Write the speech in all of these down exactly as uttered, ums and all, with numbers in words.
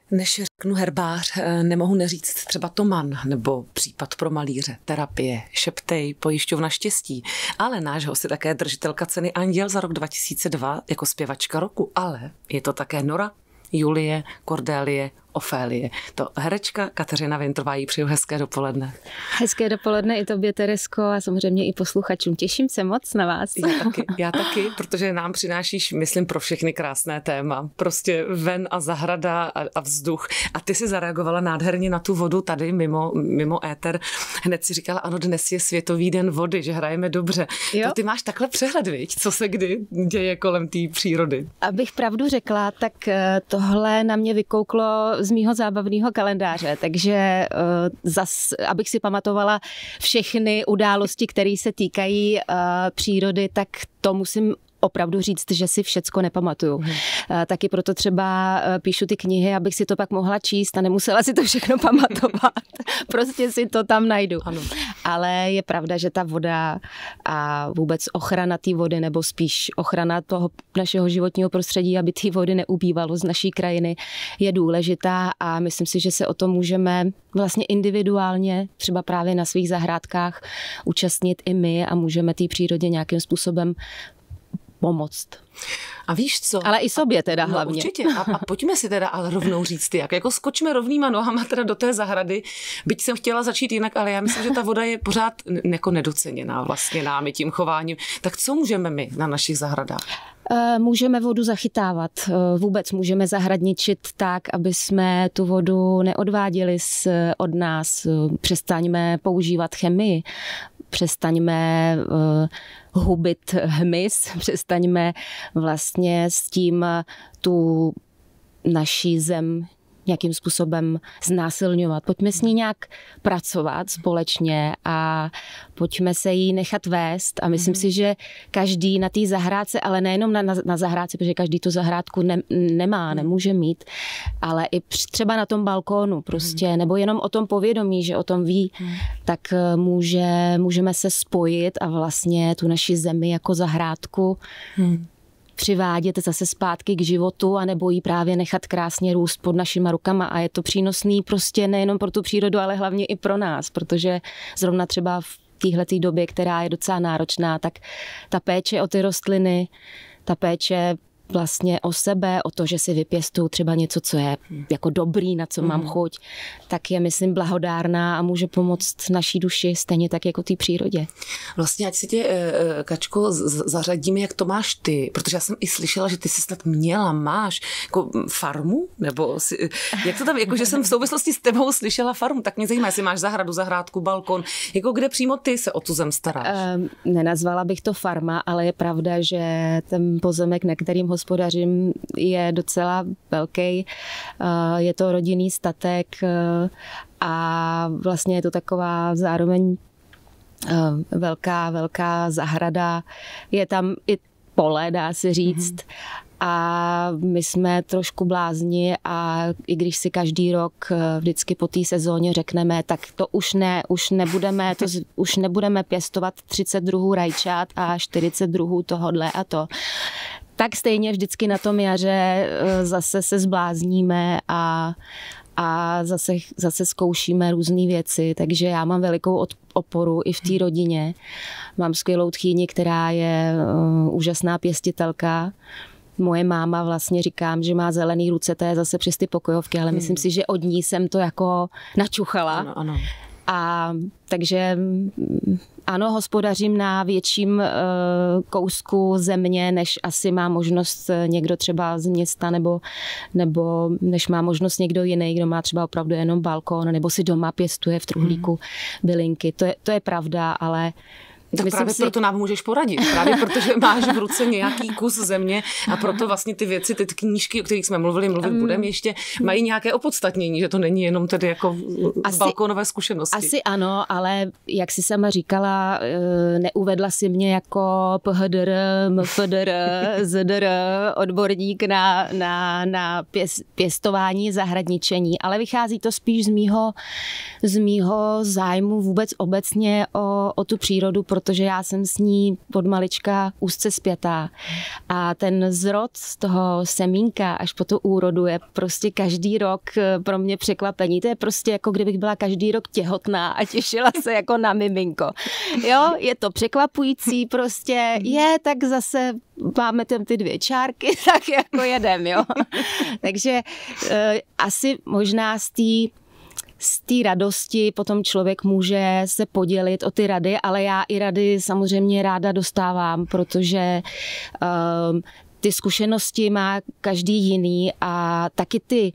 Než řeknu herbář, nemohu neříct třeba Toman nebo případ pro malíře, terapie, Šeptej, pojišťovna štěstí. Ale náš host je také držitelka ceny Anděl za rok dva tisíce dva jako zpěvačka roku, ale je to také Nora, Julie, Kordélie, Ofélie. To herečka Kateřina Vintrová, jí přeju hezké dopoledne. Hezké dopoledne i tobě, Teresko, a samozřejmě i posluchačům. Těším se moc na vás. Já taky, já taky, protože nám přinášíš, myslím, pro všechny krásné téma. Prostě ven a zahrada a, a vzduch. A ty si zareagovala nádherně na tu vodu tady mimo, mimo éter. Hned si říkala, ano, dnes je Světový den vody, že hrajeme dobře. Jo? To ty máš takhle přehled, viď? Co se kdy děje kolem té přírody? Abych pravdu řekla, tak tohle na mě vykouklo z mýho zábavného kalendáře, takže uh, zas, abych si pamatovala všechny události, které se týkají uh, přírody, tak to musím opravdu říct, že si všecko nepamatuju. Hmm. Taky proto třeba píšu ty knihy, abych si to pak mohla číst a nemusela si to všechno pamatovat. Prostě si to tam najdu. Ano. Ale je pravda, že ta voda a vůbec ochrana té vody, nebo spíš ochrana toho našeho životního prostředí, aby té vody neubývalo z naší krajiny, je důležitá a myslím si, že se o to můžeme vlastně individuálně, třeba právě na svých zahrádkách, účastnit i my a můžeme té přírodě nějakým způsobem pomoct. A víš co? Ale i sobě teda no, hlavně. Určitě. A, a pojďme si teda ale rovnou říct jak. Jako skočme rovnýma nohama teda do té zahrady. Byť jsem chtěla začít jinak, ale já myslím, že ta voda je pořád jako nedoceněná vlastně námi tím chováním. Tak co můžeme my na našich zahradách? Můžeme vodu zachytávat. Vůbec můžeme zahradničit tak, aby jsme tu vodu neodváděli od nás. Přestaňme používat chemii. Přestaňme uh, hubit hmyz, přestaňme vlastně s tím tu naší zem nějakým způsobem znásilňovat. Pojďme s ní nějak pracovat společně a pojďme se jí nechat vést a myslím mm. si, že každý na té zahrádce, ale nejenom na, na, na zahrádce, protože každý tu zahrádku ne, nemá, mm. nemůže mít, ale i třeba na tom balkónu prostě, mm. nebo jenom o tom povědomí, že o tom ví, mm. tak může, můžeme se spojit a vlastně tu naši zemi jako zahrádku mm. přivádět zase zpátky k životu a nebo jí právě nechat krásně růst pod našima rukama a je to přínosný prostě nejenom pro tu přírodu, ale hlavně i pro nás, protože zrovna třeba v téhleté době, která je docela náročná, tak ta péče o ty rostliny, ta péče vlastně o sebe, o to, že si vypěstuju třeba něco, co je jako dobrý, na co mm. mám chuť, tak je, myslím, blahodárná a může pomoct naší duši stejně tak jako té přírodě. Vlastně, ať si tě, Kačko, zařadíme, jak to máš ty, protože já jsem i slyšela, že ty jsi snad měla, máš jako farmu, nebo si, jak to tam, jako že jsem v souvislosti s tebou slyšela farmu, tak mě zajímá, jestli máš zahradu, zahrádku, balkon, jako kde přímo ty se o tu zem staráš? Um, nenazvala bych to farma, ale je pravda, že ten pozemek, na kterým hospodařím, je docela velký. Je to rodinný statek a vlastně je to taková zároveň velká, velká zahrada. Je tam i pole, dá se říct. Mm-hmm. A my jsme trošku blázni a i když si každý rok vždycky po té sezóně řekneme, tak to už ne, už nebudeme, to už nebudeme pěstovat třicet druhů rajčat a čtyřicet druhů tohodle a to. Tak stejně vždycky na tom jaře zase se zblázníme a, a zase, zase zkoušíme různé věci, takže já mám velikou oporu i v té rodině. Mám skvělou tchýni, která je uh, úžasná pěstitelka. Moje máma vlastně říkám, že má zelený ruce, to je zase přes ty pokojovky, ale hmm. myslím si, že od ní jsem to jako načuchala. Ano, ano. A takže ano, hospodařím na větším uh, kousku země, než asi má možnost někdo třeba z města, nebo, nebo než má možnost někdo jiný, kdo má třeba opravdu jenom balkon, nebo si doma pěstuje v truhlíku mm. bylinky. To je, to je pravda, ale tak právě si... proto nám můžeš poradit. Právě protože máš v ruce nějaký kus země a proto vlastně ty věci, ty knížky, o kterých jsme mluvili, mluvit um, budeme ještě, mají nějaké opodstatnění, že to není jenom tedy jako asi, balkonové zkušenosti. Asi ano, ale jak jsi sama říkala, neuvedla si mě jako P H D R, M F D R, Z D R, odborník na, na, na pěs, pěstování, zahradničení, ale vychází to spíš z mýho, z mýho zájmu vůbec obecně o, o tu přírodu, protože já jsem s ní od malička úzce spjatá. A ten zrod z toho semínka až po tu úrodu je prostě každý rok pro mě překvapení. To je prostě jako kdybych byla každý rok těhotná a těšila se jako na miminko. Jo, je to překvapující prostě. Je, tak zase máme tam ty dvě čárky, tak jako jedem, jo. Takže e, asi možná z té z té radosti potom člověk může se podělit o ty rady, ale já i rady samozřejmě ráda dostávám, protože um, ty zkušenosti má každý jiný a taky ty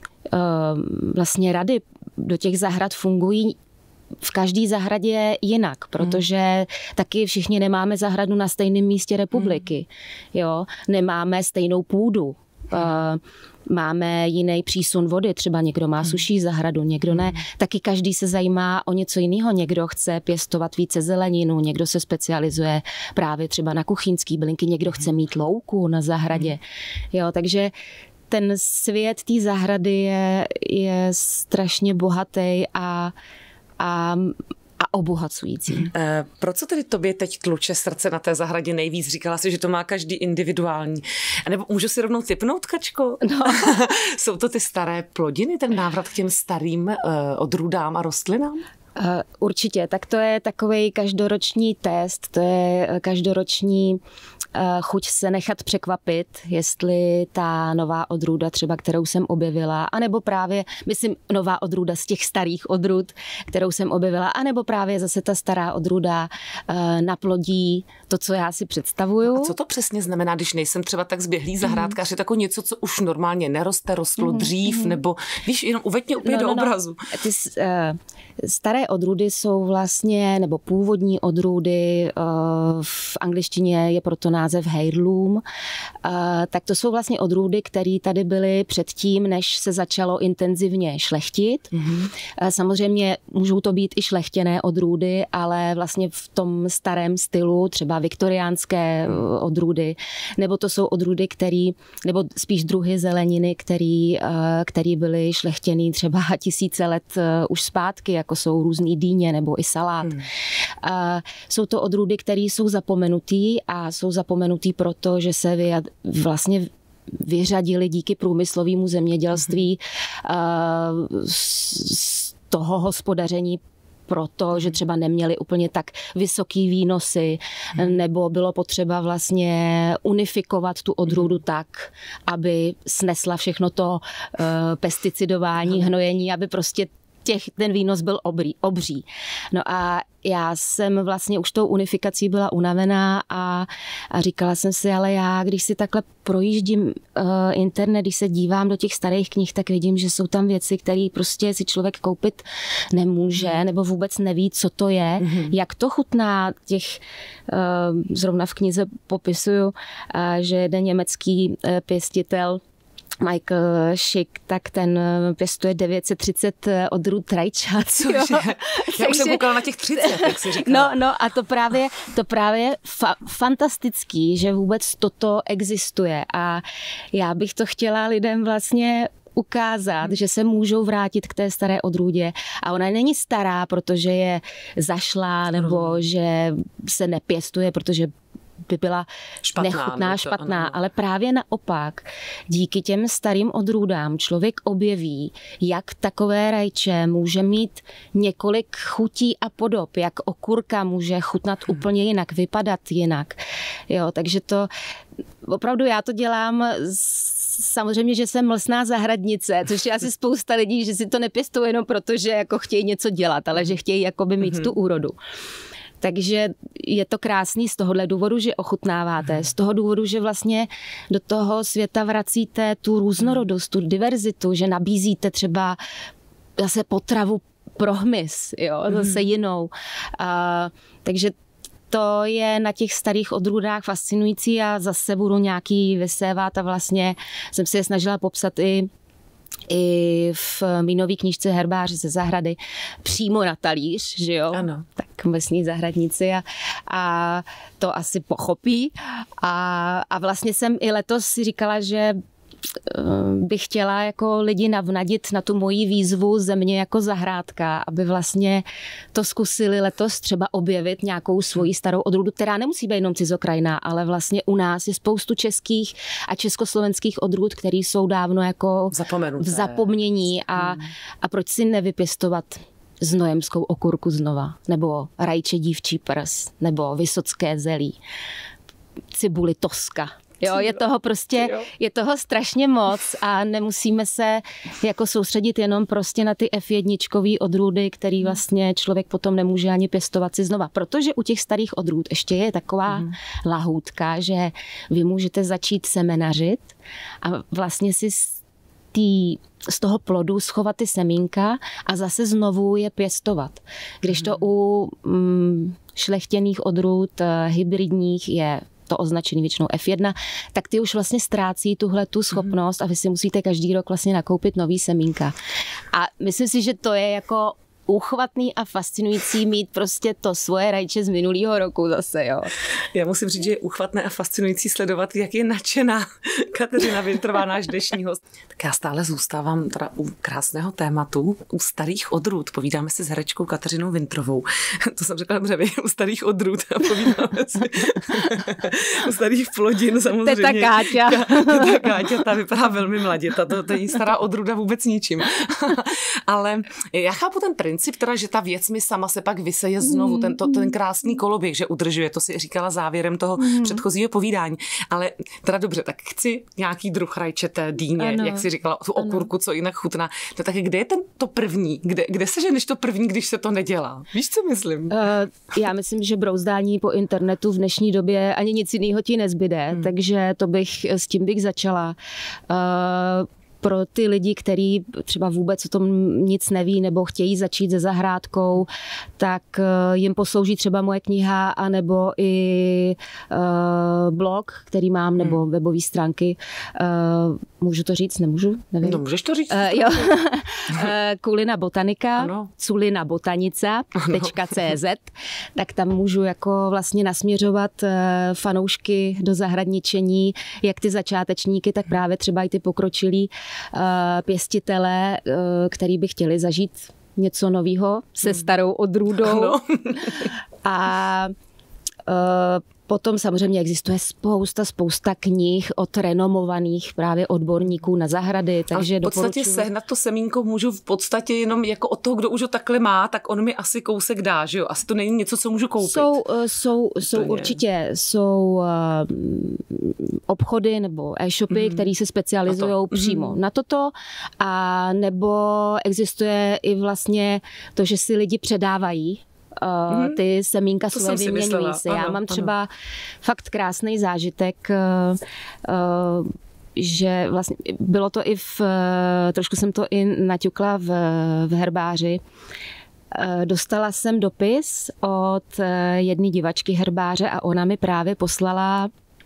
um, vlastně rady do těch zahrad fungují v každé zahradě jinak, protože hmm. taky všichni nemáme zahradu na stejném místě republiky. Hmm. Jo? Nemáme stejnou půdu. Hmm. Uh, Máme jiný přísun vody, třeba někdo má suší zahradu, někdo ne. Taky každý se zajímá o něco jiného. Někdo chce pěstovat více zeleninu, někdo se specializuje právě třeba na kuchyňský bylinky, někdo chce mít louku na zahradě. Jo, takže ten svět té zahrady je, je strašně bohatý a, a a obohacující. E, pro co tedy tobě teď tluče srdce na té zahradě nejvíc? Říkala jsi, že to má každý individuální. A nebo můžu si rovnou tipnout, Kačko? No. Jsou to ty staré plodiny, ten návrat k těm starým e, odrůdám a rostlinám? Uh, určitě, tak to je takovej každoroční test, to je každoroční uh, chuť se nechat překvapit, jestli ta nová odrůda třeba, kterou jsem objevila, anebo právě, myslím, nová odrůda z těch starých odrůd, kterou jsem objevila, anebo právě zase ta stará odrůda uh, naplodí to, co já si představuju. A co to přesně znamená, když nejsem třeba tak zběhlý zahrádkář, mm. je jako něco, co už normálně neroste, rostlo mm. dřív, mm. nebo víš, jenom uveď mě úplně no, do no, obrazu. No. Ty uh, staré odrůdy jsou vlastně, nebo původní odrůdy, v angličtině je proto název heirloom, tak to jsou vlastně odrůdy, které tady byly předtím, než se začalo intenzivně šlechtit. Mm-hmm. Samozřejmě můžou to být i šlechtěné odrůdy, ale vlastně v tom starém stylu, třeba viktoriánské odrůdy, nebo to jsou odrůdy, které, nebo spíš druhy zeleniny, který, který byly šlechtěný třeba tisíce let už zpátky, jako jsou různý dýně nebo i salát. Hmm. A jsou to odrůdy, které jsou zapomenutý a jsou zapomenutý proto, že se vyjad, vlastně vyřadili díky průmyslovému zemědělství hmm. z toho hospodaření proto, že třeba neměli úplně tak vysoký výnosy, hmm. nebo bylo potřeba vlastně unifikovat tu odrůdu hmm. tak, aby snesla všechno to uh, pesticidování, hmm. hnojení, aby prostě těch, ten výnos byl obrý, obří. No a já jsem vlastně už tou unifikací byla unavená a, a říkala jsem si, ale já, když si takhle projíždím uh, internet, když se dívám do těch starých knih, tak vidím, že jsou tam věci, které prostě si člověk koupit nemůže, nebo vůbec neví, co to je, mm-hmm. jak to chutná. Těch, uh, zrovna v knize popisuju, uh, že jeden německý uh, pěstitel Michael Schick, tak ten pěstuje devět set třicet odrůd rajčat. Cože? Já už jsem koukala na těch třicet, jak jsi říkala. No, no a to právě, to právě fa- fantastický, že vůbec toto existuje a já bych to chtěla lidem vlastně ukázat, že se můžou vrátit k té staré odrůdě a ona není stará, protože je zašlá nebo mm. že se nepěstuje, protože by byla špatná, nechutná, špatná, to, ale právě naopak, díky těm starým odrůdám člověk objeví, jak takové rajče může mít několik chutí a podob, jak okurka může chutnat hmm. úplně jinak, vypadat jinak. Jo, takže to opravdu já to dělám samozřejmě, že jsem mlsná zahradnice, což je asi spousta lidí, že si to nepěstují jenom proto, že jako chtějí něco dělat, ale že chtějí jakoby mít hmm. tu úrodu. Takže je to krásný z tohohle důvodu, že ochutnáváte, z toho důvodu, že vlastně do toho světa vracíte tu různorodost, tu diverzitu, že nabízíte třeba zase potravu pro hmyz, jo, zase jinou. A, takže to je na těch starých odrůdách fascinující a zase budu nějaký vysévat a vlastně jsem si je snažila popsat i i v mý nový knížce Herbář ze zahrady přímo na talíř, že jo? Ano. Tak lesní zahradníci a, a to asi pochopí. A, a vlastně jsem i letos si říkala, že bych chtěla jako lidi navnadit na tu moji výzvu Země jako zahrádka, aby vlastně to zkusili letos třeba objevit nějakou svoji starou odrůdu, která nemusí být jenom cizokrajná, ale vlastně u nás je spoustu českých a československých odrůd, které jsou dávno jako Zapomenuté. v zapomnění a, hmm. a proč si nevypěstovat znojemskou okurku znova, nebo rajče dívčí prs, nebo vysocké zelí, cibuli toska. Jo, je toho prostě, je toho strašně moc a nemusíme se jako soustředit jenom prostě na ty ef jedna odrůdy, který vlastně člověk potom nemůže ani pěstovat si znova. Protože u těch starých odrůd ještě je taková mm. lahůdka, že vy můžete začít semenařit a vlastně si z, tý, z toho plodu schovat ty semínka a zase znovu je pěstovat. Když to u mm, šlechtěných odrůd hybridních je to označený většinou ef jedna, tak ty už vlastně ztrácí tuhle tu schopnost a vy si musíte každý rok vlastně nakoupit nový semínka. A myslím si, že to je jako úchvatný a fascinující mít prostě to svoje rajče z minulého roku zase, jo. Já musím říct, že je úchvatné a fascinující sledovat, jak je nadšená Kateřina Wintrová, náš dnešní host. Tak já stále zůstávám teda u krásného tématu, u starých odrůd. Povídáme si s herečkou Kateřinou Wintrovou. To jsem řekla dobře, u starých odrůd a povídáme si u starých plodin samozřejmě. Teta Káťa. Teta Káťa, ta vypadá velmi mladě, ta, to, to je stará odrůda vůbec ničím. Ale já chápu ten princip, teda, že ta věc mi sama se pak vyseje znovu, ten, to, ten krásný koloběh, že udržuje, to si říkala závěrem toho mm. předchozího povídání. Ale teda dobře, tak chci nějaký druh rajčeté dýně, ano, jak si říkala, tu okurku, ano. co jinak chutná. No tak kde je ten to první? Kde, kde se ženeš to první, když se to nedělá? Víš, co myslím? Uh, já myslím, že brouzdání po internetu v dnešní době ani nic jiného ti nezbyde, hmm. takže to bych, s tím bych začala. Uh, pro ty lidi, kteří třeba vůbec o tom nic neví nebo chtějí začít se zahrádkou, tak jim poslouží třeba moje kniha anebo i uh, blog, který mám, nebo hmm. webové stránky. Uh, můžu to říct? Nemůžu? Nevím. No, můžeš to říct. Uh, jo. uh, Kulina botanika, ano. culina botanica tečka cé zet, tak tam můžu jako vlastně nasměřovat uh, fanoušky do zahradničení, jak ty začátečníky, tak právě třeba i ty pokročilí pěstitele, který by chtěli zažít něco nového se starou odrůdou. Ano. A potom samozřejmě existuje spousta, spousta knih od renomovaných právě odborníků na zahrady, takže a v podstatě doporučuji. Sehnat to semínko můžu v podstatě jenom jako od toho, kdo už ho takhle má, tak on mi asi kousek dá, že jo? Asi to není něco, co můžu koupit. Jsou, jsou, jsou určitě, jsou uh, obchody nebo e-shopy, mm. které se specializují přímo mm. na toto, a nebo existuje i vlastně to, že si lidi předávají Uh, mm. ty semínka to své vyměňují se. Já ano, mám třeba ano. fakt krásný zážitek, uh, uh, že vlastně bylo to i v, uh, trošku jsem to i naťukla v, v herbáři. Uh, dostala jsem dopis od uh, jedné divačky herbáře a ona mi právě poslala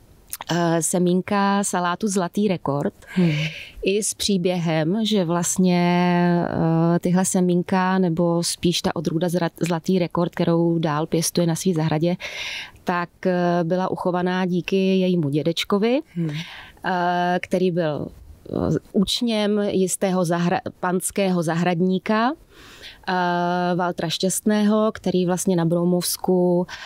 semínka salátu Zlatý rekord hmm. i s příběhem, že vlastně tyhle semínka, nebo spíš ta odrůda Zlatý rekord, kterou dál pěstuje na své zahradě, tak byla uchovaná díky jejímu dědečkovi, hmm. který byl učněm jistého zahra- panského zahradníka, Uh, Valtra Šťastného, který vlastně na Broumovsku uh,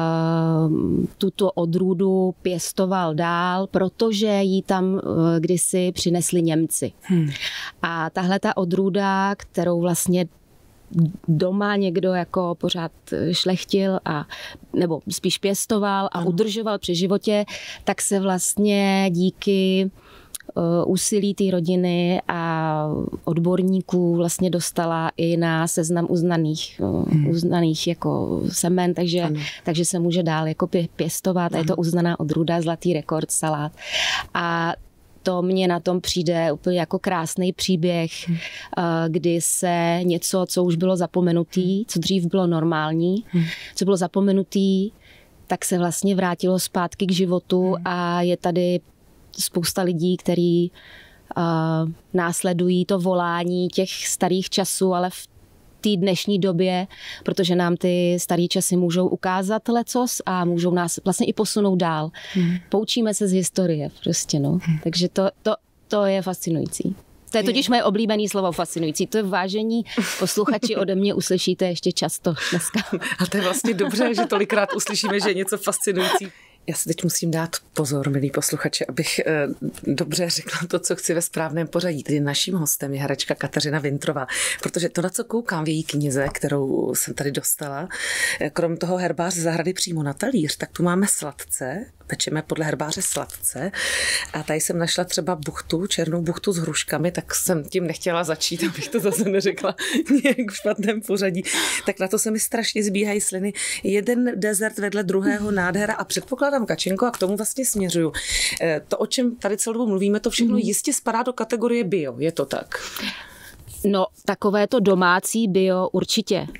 tuto odrůdu pěstoval dál, protože ji tam uh, kdysi přinesli Němci. Hmm. A tahle ta odrůda, kterou vlastně doma někdo jako pořád šlechtil a nebo spíš pěstoval a ano. udržoval při životě, tak se vlastně díky úsilí té rodiny a odborníků vlastně dostala i na seznam uznaných, hmm. uznaných jako semen, takže, takže se může dál jako pěstovat a je to uznaná odrůda Zlatý rekord salát. A to mně na tom přijde úplně jako krásný příběh, hmm. kdy se něco, co už bylo zapomenutý, co dřív bylo normální, hmm. co bylo zapomenutý, tak se vlastně vrátilo zpátky k životu hmm. a je tady spousta lidí, kteří uh, následují to volání těch starých časů, ale v té dnešní době, protože nám ty starý časy můžou ukázat lecos a můžou nás vlastně i posunout dál. Hmm. Poučíme se z historie prostě, no. Hmm. Takže to, to To je fascinující. To je totiž moje oblíbené slovo fascinující. To je vážení posluchači ode mě uslyšíte ještě často dneska. A to je vlastně dobře, že tolikrát uslyšíme, že je něco fascinující. Já si teď musím dát pozor, milí posluchači, abych e, dobře řekla to, co chci ve správném pořadí. Tedy naším hostem je herečka Kateřina Vintrová, protože to, na co koukám v její knize, kterou jsem tady dostala, krom toho herbáře zahrady přímo na talíř, tak tu máme sladce, pečeme podle herbáře sladce a tady jsem našla třeba buchtu, černou buchtu s hruškami, tak jsem tím nechtěla začít, abych to zase neřekla nějak v špatném pořadí. Tak na to se mi strašně zbíhají sliny. Jeden dezert vedle druhého, nádhera a předpokládám, Kačenko, a k tomu vlastně směřuju. To, o čem tady celou dobu mluvíme, to všechno jistě spadá do kategorie bio, je to tak? No, takové to domácí bio určitě. Uh,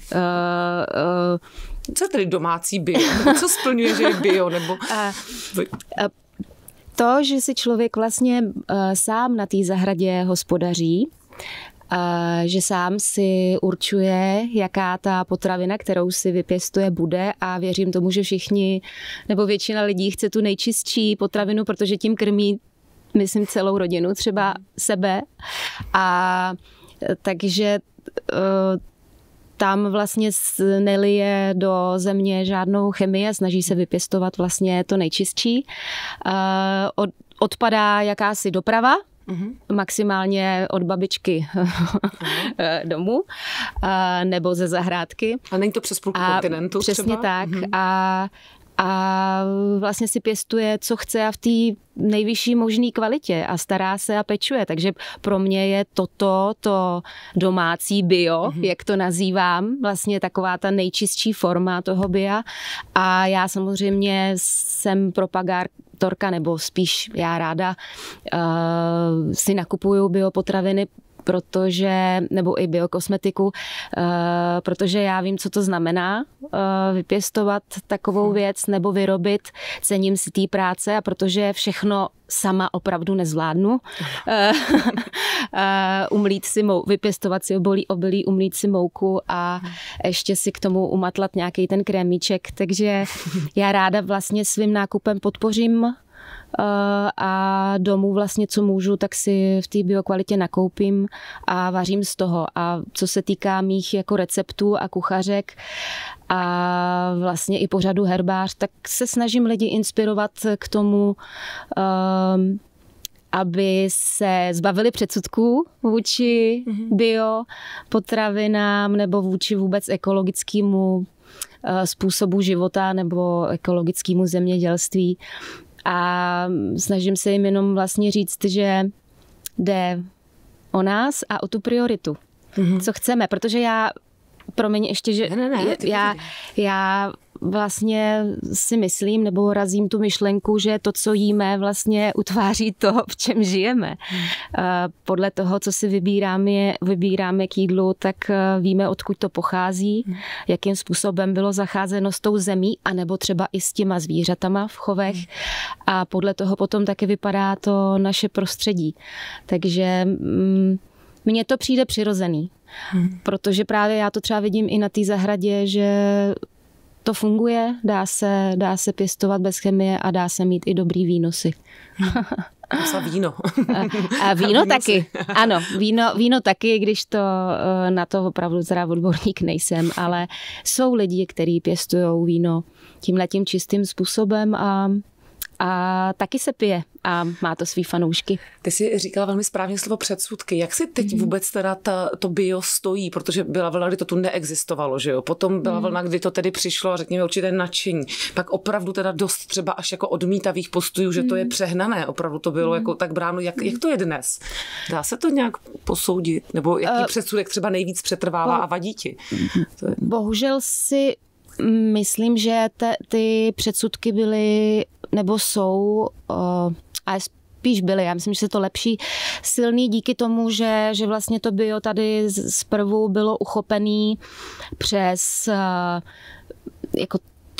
uh, Co je tedy domácí bio? Co splňuje, že je bio? Nebo... Uh, uh, to, že si člověk vlastně uh, sám na té zahradě hospodaří, Uh, že sám si určuje, jaká ta potravina, kterou si vypěstuje, bude a věřím tomu, že všichni nebo většina lidí chce tu nejčistší potravinu, protože tím krmí, myslím, celou rodinu, třeba sebe. A takže uh, tam vlastně nelije do země žádnou chemii a snaží se vypěstovat vlastně to nejčistší. Uh, od, odpadá jakási doprava, Uhum. maximálně od babičky domů nebo ze zahrádky. A není to přes půlku kontinentu přesně třeba? tak. Uhum. A, a vlastně si pěstuje, co chce a v té nejvyšší možné kvalitě a stará se a pečuje. Takže pro mě je toto, to domácí bio, uhum. jak to nazývám, vlastně taková ta nejčistší forma toho bia. A já samozřejmě jsem propagár Torka, nebo spíš já ráda uh, si nakupuju biopotraviny, protože, nebo i biokosmetiku, uh, protože já vím, co to znamená uh, vypěstovat takovou věc nebo vyrobit, cením si té práce a protože všechno sama opravdu nezvládnu. uh, uh, umlít si mou, vypěstovat si obolí obilí, umlít si mouku a ještě si k tomu umatlat nějaký ten krémíček, takže já ráda vlastně svým nákupem podpořím a domů vlastně, co můžu, tak si v té biokvalitě nakoupím a vařím z toho. A co se týká mých jako receptů a kuchařek a vlastně i pořadu Herbář, tak se snažím lidi inspirovat k tomu, um, aby se zbavili předsudků vůči bio potravinám nebo vůči vůbec ekologickému uh, způsobu života nebo ekologickému zemědělství. A snažím se jim jenom vlastně říct, že jde o nás a o tu prioritu, mm-hmm. co chceme, protože já, promiň ještě, že ne, ne, ne, já, já vlastně si myslím, nebo razím tu myšlenku, že to, co jíme, vlastně utváří to, v čem žijeme. Hmm. Podle toho, co si vybíráme, vybíráme k jídlu, tak víme, odkud to pochází, hmm. jakým způsobem bylo zacházeno s tou zemí, anebo třeba i s těma zvířatama v chovech. Hmm. A podle toho potom taky vypadá to naše prostředí. Takže mně to přijde přirozený. Hmm. Protože právě já to třeba vidím i na té zahradě, že to funguje, dá se, dá se pěstovat bez chemie a dá se mít i dobrý výnosy. Za víno. A víno a taky. Ano, víno, víno taky, když to na to opravdu teda odborník nejsem, ale jsou lidi, kteří pěstují víno tímhletím čistým způsobem a a taky se pije a má to svý fanoušky. Ty jsi říkala velmi správně slovo předsudky. Jak si teď vůbec teda ta, to bio stojí? Protože byla vlna, kdy to tu neexistovalo, že jo? Potom byla vlna, kdy to tedy přišlo a řekněme určité nadšení. Pak opravdu teda dost třeba až jako odmítavých postojů, že to je přehnané. Opravdu to bylo jako tak bráno. Jak, jak to je dnes? Dá se to nějak posoudit? Nebo jaký uh, předsudek třeba nejvíc přetrvává bo, a vadí ti? To je... Bohužel si myslím, že te, ty předsudky byly nebo jsou, uh, a spíš byly, já myslím, že se to lepší, silný díky tomu, že, že vlastně to bio tady zprvu bylo uchopený přes uh, jako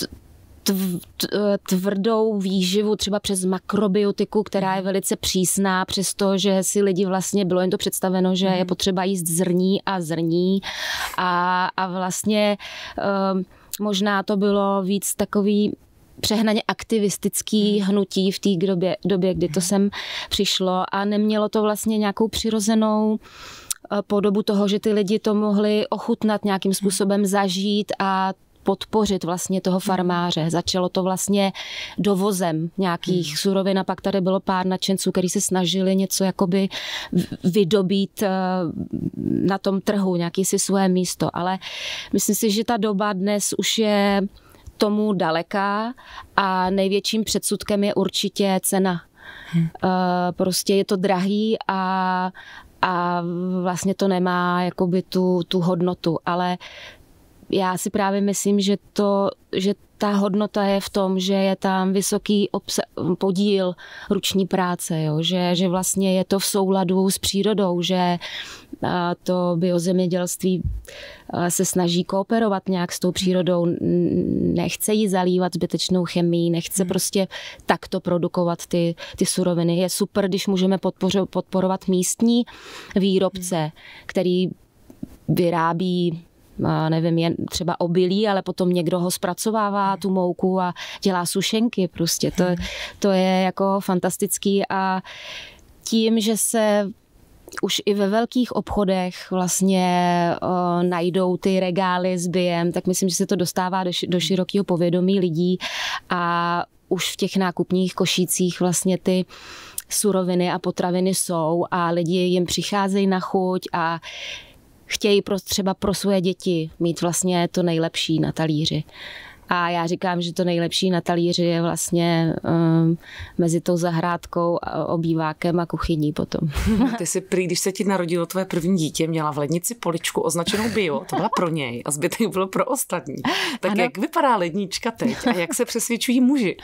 tvrdou výživu, třeba přes makrobiotiku, která je velice přísná, přesto, že si lidi vlastně bylo jen to představeno, že je potřeba jíst zrní a zrní a, a vlastně um, možná to bylo víc takový přehnaně aktivistický hnutí v té době, době, kdy to sem přišlo a nemělo to vlastně nějakou přirozenou podobu toho, že ty lidi to mohli ochutnat nějakým způsobem, zažít a podpořit vlastně toho farmáře. Začalo to vlastně dovozem nějakých hmm. surovin a pak tady bylo pár nadšenců, kteří se snažili něco jakoby vydobít na tom trhu, nějaký si svoje místo. Ale myslím si, že ta doba dnes už je tomu daleká a největším předsudkem je určitě cena. Hmm. Prostě je to drahý a, a vlastně to nemá jakoby tu, tu hodnotu, ale já si právě myslím, že, to, že ta hodnota je v tom, že je tam vysoký obsa- podíl ruční práce, jo? Že, že vlastně je to v souladu s přírodou, že to biozemědělství se snaží kooperovat nějak s tou přírodou, nechce ji zalívat zbytečnou chemií, nechce hmm. prostě takto produkovat ty, ty suroviny. Je super, když můžeme podpořo- podporovat místní výrobce, hmm. který vyrábí nevím, jen třeba obilí, ale potom někdo ho zpracovává, tu mouku a dělá sušenky prostě. To, to je jako fantastický a tím, že se už i ve velkých obchodech vlastně o, najdou ty regály s biem, tak myslím, že se to dostává do, do širokého povědomí lidí a už v těch nákupních košících vlastně ty suroviny a potraviny jsou a lidi jim přicházejí na chuť a chtějí pro, třeba pro svoje děti mít vlastně to nejlepší na talíři. A já říkám, že to nejlepší na talíři je vlastně um, mezi tou zahrádkou, obývákem a kuchyní potom. Ty si prý, když se ti narodilo tvoje první dítě, měla v lednici poličku označenou bio, to byla pro něj a zbytek bylo pro ostatní. Tak ano. Jak vypadá lednička teď a jak se přesvědčují muži?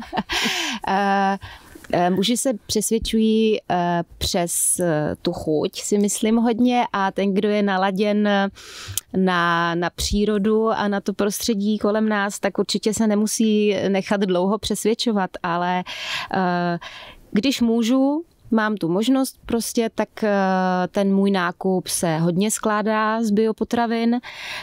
uh, Muži se přesvědčují přes tu chuť, si myslím hodně, a ten, kdo je naladěn na, na přírodu a na to prostředí kolem nás, tak určitě se nemusí nechat dlouho přesvědčovat, ale když můžu, mám tu možnost prostě, tak ten můj nákup se hodně skládá z biopotravin.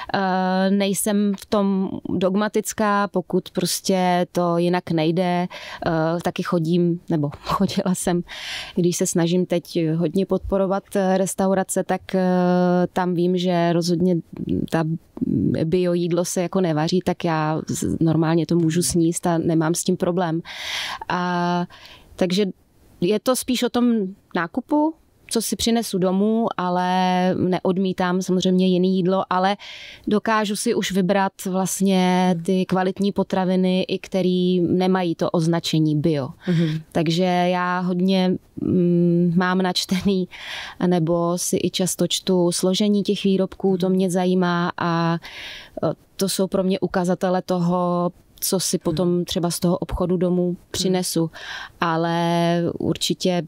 Nejsem v tom dogmatická, pokud prostě to jinak nejde. Taky chodím, nebo chodila jsem, když se snažím teď hodně podporovat restaurace, tak tam vím, že rozhodně ta bio jídlo se jako nevaří, tak já normálně to můžu sníst a nemám s tím problém. A takže je to spíš o tom nákupu, co si přinesu domů, ale neodmítám samozřejmě jiné jídlo, ale dokážu si už vybrat vlastně ty kvalitní potraviny, i který nemají to označení bio. Mm-hmm. Takže já hodně mm, mám načtený, nebo si i často čtu složení těch výrobků, to mě zajímá a to jsou pro mě ukazatele toho, co si potom třeba z toho obchodu domů přinesu. Ale určitě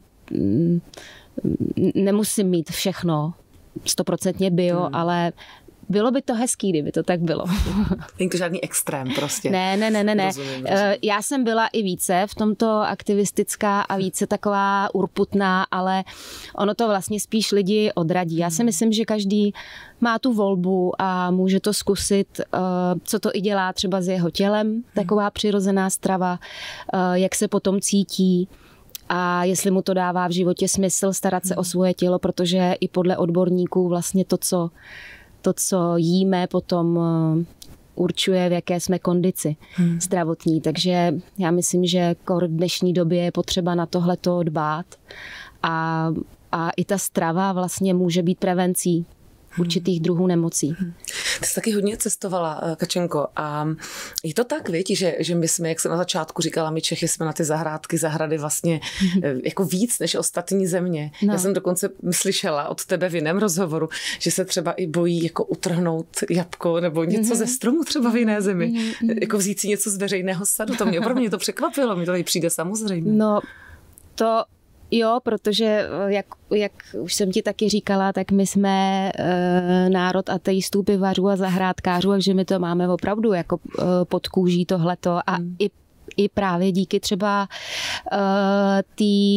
nemusím mít všechno stoprocentně bio, hmm. ale bylo by to hezký, kdyby to tak bylo. Není to žádný extrém prostě. Ne, ne, ne, ne. ne. Rozumím, rozumím. Já jsem byla i více v tomto aktivistická a více taková urputná, ale ono to vlastně spíš lidi odradí. Já si myslím, že každý má tu volbu a může to zkusit, co to i dělá třeba s jeho tělem, taková přirozená strava, jak se potom cítí. A jestli mu to dává v životě smysl starat se o svoje tělo, protože i podle odborníků vlastně to, co to, co jíme, potom určuje, v jaké jsme kondici hmm. zdravotní. Takže já myslím, že v dnešní době je potřeba na tohleto dbát. A, a i ta strava vlastně může být prevencí určitých druhů nemocí. Ty jsi taky hodně cestovala, Kačenko, a je to tak, víš, že, že my jsme, jak jsem na začátku říkala, my Čechy jsme na ty zahrádky, zahrady vlastně jako víc než ostatní země. No. Já jsem dokonce slyšela od tebe v jiném rozhovoru, že se třeba i bojí jako utrhnout jabko nebo něco mm-hmm. ze stromu třeba v jiné zemi. Mm-hmm. Jako vzít si něco z veřejného sadu. To mě opravdu mě to překvapilo, mi to tady přijde samozřejmě. No, to jo, protože jak, jak už jsem ti taky říkala, tak my jsme e, národ ateistů, pivařů a zahrádkářů, takže my to máme opravdu jako e, pod kůží tohleto a hmm. i, i právě díky třeba e, tý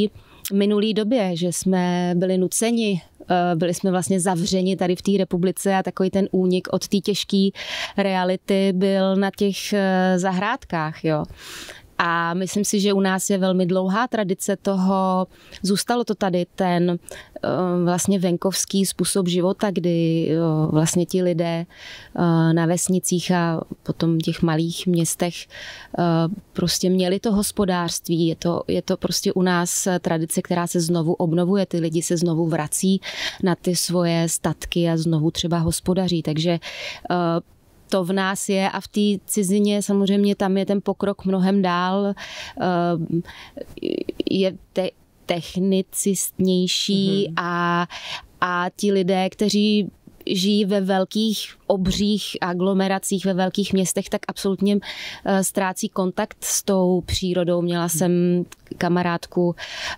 minulý době, že jsme byli nuceni, byli jsme vlastně zavřeni tady v té republice a takový ten únik od té těžké reality byl na těch zahrádkách, jo. A myslím si, že u nás je velmi dlouhá tradice toho, zůstalo to tady ten vlastně venkovský způsob života, kdy vlastně ti lidé na vesnicích a potom těch malých městech prostě měli to hospodářství. Je to, je to prostě u nás tradice, která se znovu obnovuje. Ty lidi se znovu vrací na ty svoje statky a znovu třeba hospodaří. Takže to v nás je a v té cizině samozřejmě tam je ten pokrok mnohem dál. Je te- technicistnější mm-hmm. a, a ti lidé, kteří žijí ve velkých obřích aglomeracích, ve velkých městech, tak absolutně ztrácí kontakt s tou přírodou. Měla jsem kamarádku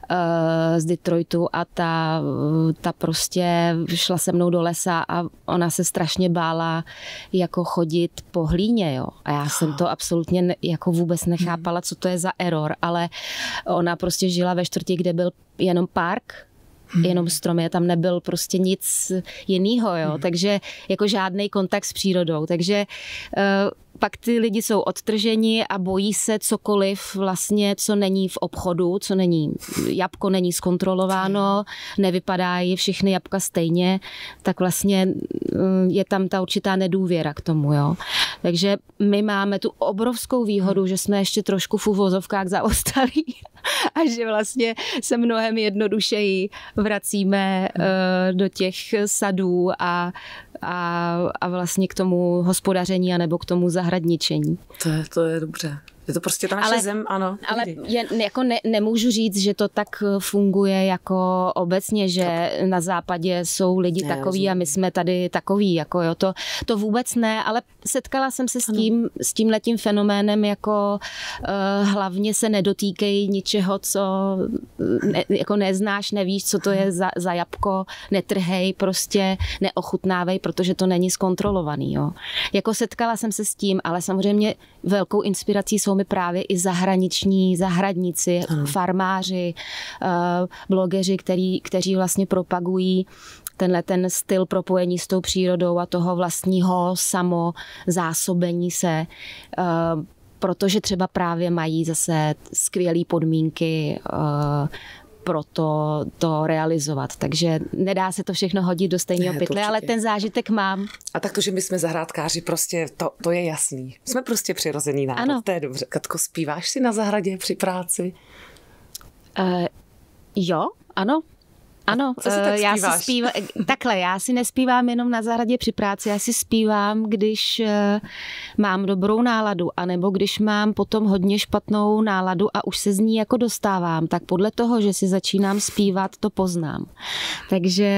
z Detroitu a ta, ta prostě šla se mnou do lesa a ona se strašně bála jako chodit po hlíně, jo. A já jsem to absolutně ne, jako vůbec nechápala, co to je za error, ale ona prostě žila ve čtvrti, kde byl jenom park, Hmm. jenom stromy, tam nebyl prostě nic jinýho, jo, hmm. takže jako žádný kontakt s přírodou, takže uh, pak ty lidi jsou odtrženi a bojí se cokoliv vlastně, co není v obchodu, co není, jabko není zkontrolováno, nevypadají všechny jabka stejně, tak vlastně je tam ta určitá nedůvěra k tomu, jo. Takže my máme tu obrovskou výhodu, že jsme ještě trošku v uvozovkách zaostalí a že vlastně se mnohem jednodušeji vracíme uh, do těch sadů a, a, a vlastně k tomu hospodaření anebo k tomu zahradničení. To je, to je dobře. Je to prostě ta naše ale, zem, ano. Ale je, jako ne, nemůžu říct, že to tak funguje jako obecně, že tak. Na západě jsou lidi ne, takový rozumím. A my jsme tady takový, jako jo, to, to vůbec ne, ale setkala jsem se s tím, s tímhletím fenoménem, jako uh, hlavně se nedotýkej ničeho, co ne, jako neznáš, nevíš, co to je za, za jabko, netrhej, prostě neochutnávej, protože to není zkontrolovaný, jo. Jako setkala jsem se s tím, ale samozřejmě velkou inspirací jsou mi právě i zahraniční zahradníci, hmm. farmáři, blogeři, který, kteří vlastně propagují tenhle ten styl propojení s tou přírodou a toho vlastního samozásobení se, protože třeba právě mají zase skvělé podmínky pro to, to realizovat. Takže nedá se to všechno hodit do stejného pytle, ale ten zážitek mám. A tak to, že my jsme zahrádkáři, prostě to, to je jasný. Jsme prostě přirozený národ, ano. To je dobře. Katko, zpíváš si na zahradě při práci? Uh, jo, ano. Ano, co si tak já zpíváš? si zpívám, takhle, já si nespívám jenom na zahradě při práci, já si zpívám, když mám dobrou náladu, anebo když mám potom hodně špatnou náladu a už se z ní jako dostávám, tak podle toho, že si začínám zpívat, to poznám. Takže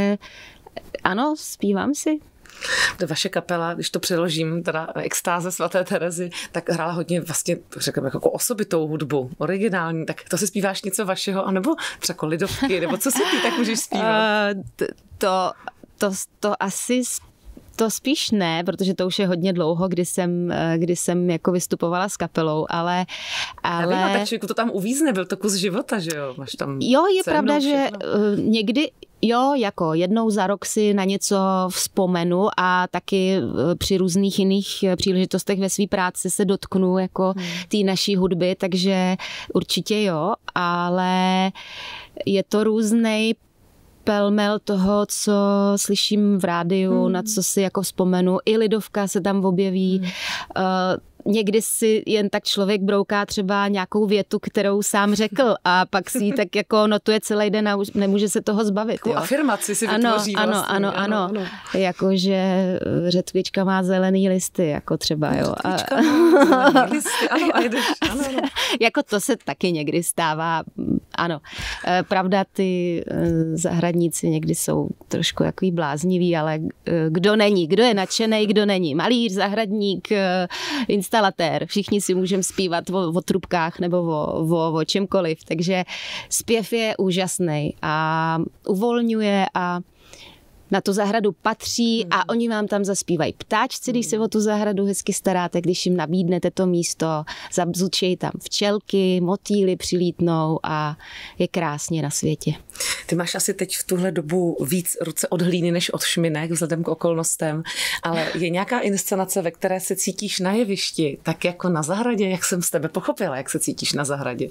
ano, zpívám si. Vaše kapela, když to přeložím, teda Extáze svaté Terezy, tak hrála hodně vlastně, řekněme, jako osobitou hudbu, originální, tak to si zpíváš něco vašeho, anebo třeba lidovky, nebo co si ty tak můžeš zpívat? Uh, to, to, to asi to spíš ne, protože to už je hodně dlouho, kdy jsem, kdy jsem jako vystupovala s kapelou, ale... ale... Já vím, tak člověku to tam uvízne, byl to kus života, že jo? Máš tam jo, je cenu, pravda, všechno. Že někdy jo, jako jednou za rok si na něco vzpomenu a taky při různých jiných příležitostech ve své práci se dotknu jako hmm. té naší hudby, takže určitě jo, ale je to různej pelmel toho, co slyším v rádiu, hmm. na co si jako vzpomenu. I lidovka se tam objeví. Hmm. Uh, Někdy si jen tak člověk brouká třeba nějakou větu, kterou sám řekl a pak si ji tak jako notuje celý den a už nemůže se toho zbavit. Takovou afirmaci si ano, vytvoří ano, vlastně. Ano, ano, ano. Jakože řetkvička má zelený listy, jako třeba, jo. Řetkvička má zelený listy, ano, a jdeš, ano, ano. Jako to se taky někdy stává, ano. Pravda, ty zahradníci někdy jsou trošku takový blázniví, ale kdo není, kdo je nadšenej, kdo není. Malíř, zahradník, instalatér, všichni si můžeme zpívat o, o trubkách nebo o, o, o čemkoliv, takže zpěv je úžasný a uvolňuje a na tu zahradu patří a oni vám tam zaspívají ptáčci, když se o tu zahradu hezky staráte, když jim nabídnete to místo, zabzučejí tam včelky, motýly přilítnou a je krásně na světě. Ty máš asi teď v tuhle dobu víc ruce od hlíny než od šminek vzhledem k okolnostem, ale je nějaká inscenace, ve které se cítíš na jevišti, tak jako na zahradě, jak jsem z tebe pochopila, jak se cítíš na zahradě?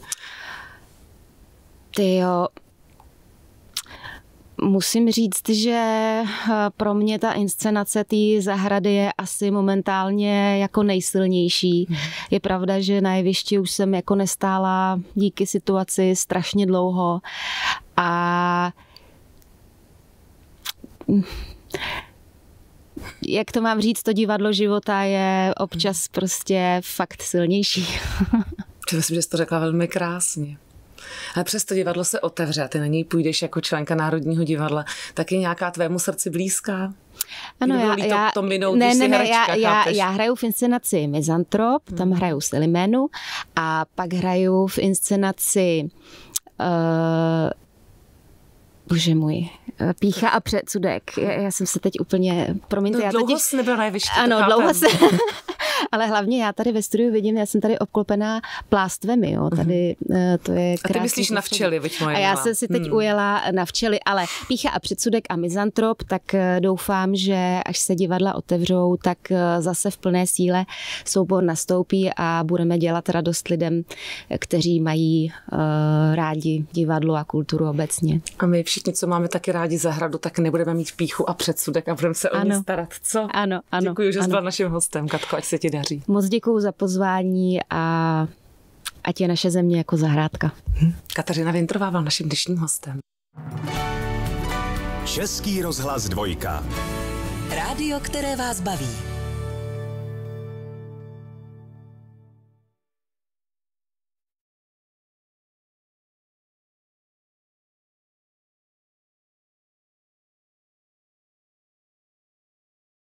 Ty jo, musím říct, že pro mě ta inscenace té zahrady je asi momentálně jako nejsilnější. Je pravda, že na jevišti už jsem jako nestála díky situaci strašně dlouho a jak to mám říct, to divadlo života je občas prostě fakt silnější. Myslím, že jsi to řekla velmi krásně. Ale přesto divadlo se otevře a ty na něj půjdeš jako členka Národního divadla, tak je nějaká tvému srdci blízká? Ano, já, to, já, to minou, ne, ne, ne, herečka, já, já, já hraju v inscenaci Mizantrop, hmm. tam hraju Seliménu a pak hraju v inscenaci uh, bože můj, Pýcha a předsudek. Já, já jsem se teď úplně, promiňte. No, já dlouho totiž, jsi nebyla na jevišti. Ano, dlouho se... Ale hlavně já tady ve studiu vidím, já jsem tady obklopená plástvemi, jo. Tady uh, to je krásný. A ty myslíš na včely, viď moje. A já jsem si teď hmm. ujela na včely, ale Pýcha a předsudek a Mizantrop, tak uh, doufám, že až se divadla otevřou, tak uh, zase v plné síle soubor nastoupí a budeme dělat radost lidem, kteří mají uh, rádi divadlo a kulturu obecně. A my všichni, co máme taky rádi zahradu, tak nebudeme mít pýchu a předsudek a budeme se o ně starat. Co? Ano, ano. Děkuji, že jsi ano. byla naším hostem, Katko, ať se ti daří. Moc děkuju za pozvání a ať je naše země jako zahrádka. Kateřina Vintrová byla naším dnešním hostem. Český rozhlas dvojka. Rádio, které vás baví.